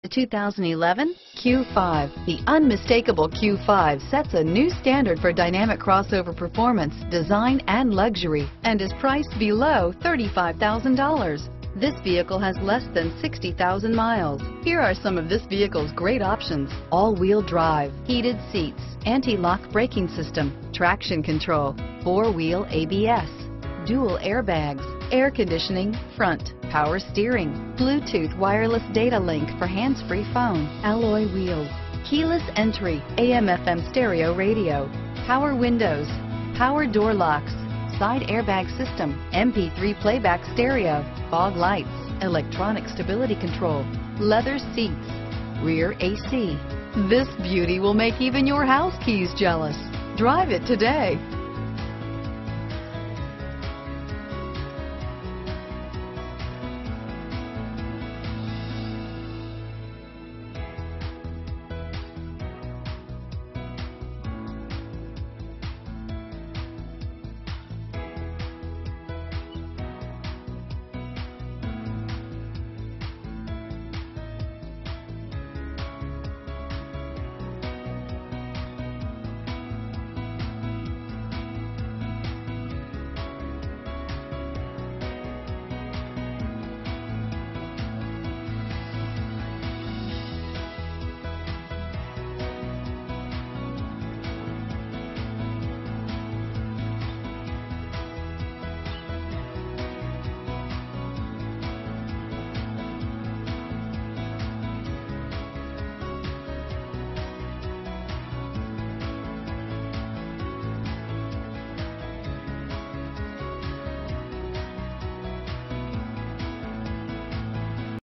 The 2011 Q5. The unmistakable Q5 sets a new standard for dynamic crossover performance, design, and luxury, and is priced below $35,000. This vehicle has less than 60,000 miles. Here are some of this vehicle's great options: all-wheel drive, heated seats, anti-lock braking system, traction control, four-wheel ABS, dual airbags, air conditioning, front, power steering, Bluetooth wireless data link for hands-free phone, alloy wheels, keyless entry, AM/FM stereo radio, power windows, power door locks, side airbag system, MP3 playback stereo, fog lights, electronic stability control, leather seats, rear AC. This beauty will make even your house keys jealous. Drive it today.